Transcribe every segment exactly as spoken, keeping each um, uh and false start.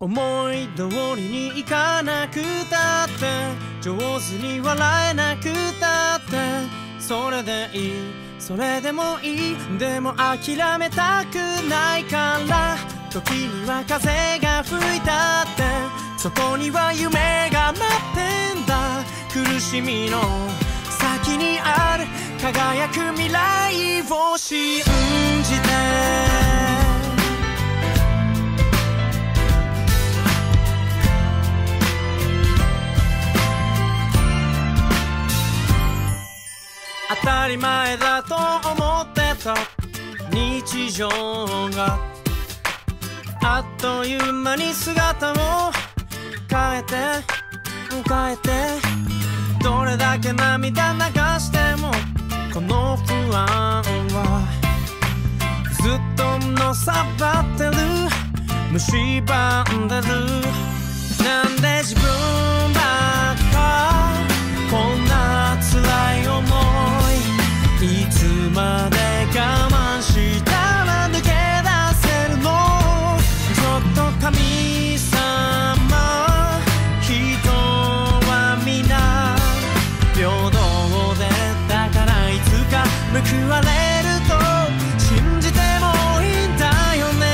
思い通りにいかなくたって上手に笑えなくたってそれでいいそれでもいいでも諦めたくないから時には風が吹いたってそこには夢が待ってんだ苦しみの先にある輝く未来を信じて当たり前だと思ってた日常があっという間に姿を変えて変えてどれだけ涙流してもこの不安はずっとのさばってる蝕んでるなんで自分ばっかこんな辛い思いいつまで我慢したら抜け出せるのちょっと神様人は皆平等でだからいつか報われると信じてもいいんだよね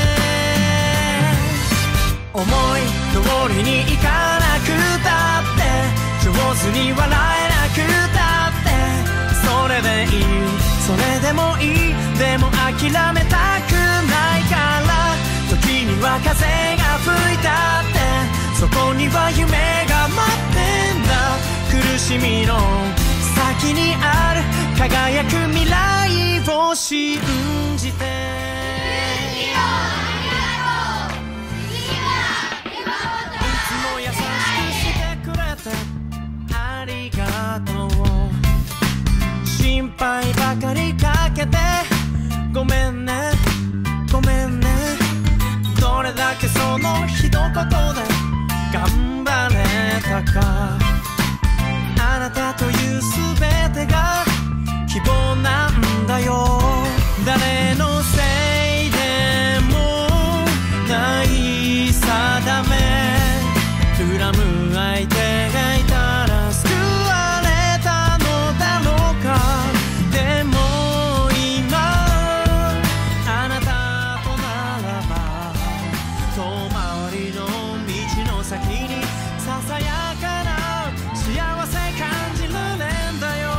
思い通りにいかなくたって上手に笑えなくたってそれでいいそれでもいいでも諦めたくないから時には風が吹いたってそこには夢が待ってんだ苦しみの先にある輝く未来を信じていつも優しくしてくれてありがとう心配ばかりかけてごめんねごめんねどれだけその一言で頑張れたかあなたという全てが希望なんだよ誰のせいでもない定め恨む相手がいたら救われたのだろうかでも今あなたとならば遠回りの道の先にささやかな幸せ感じるねんだよ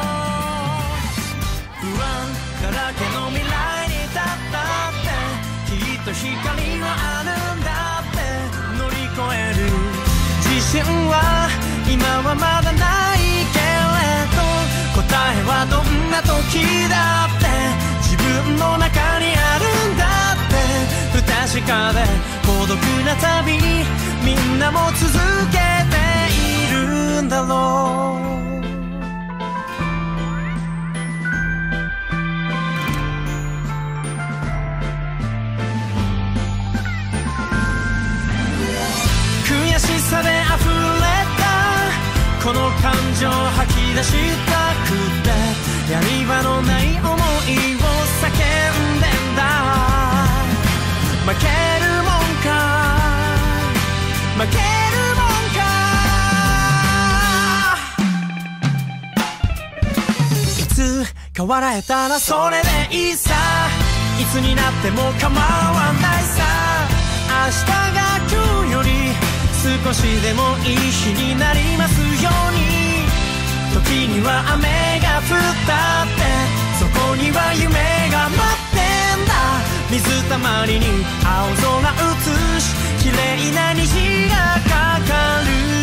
不安だらけの未来に立ったってきっと光はあるんだって乗り越える自信は今はまだないけれど答えはどんな時だって自分の中にあるんだって不確かで孤独な旅みんなも続けているんだろう悔しさで溢れたこの感情吐き出したくてやり場のない思いを叫んでんだ負けるもんか負けるもんかいつか笑えたらそれでいいさいつになっても構わないさ明日が今日より少しでもいい日になりますように時には雨が降ったってそこには夢が待ってんだ水たまりに青空映し綺麗な虹がかかる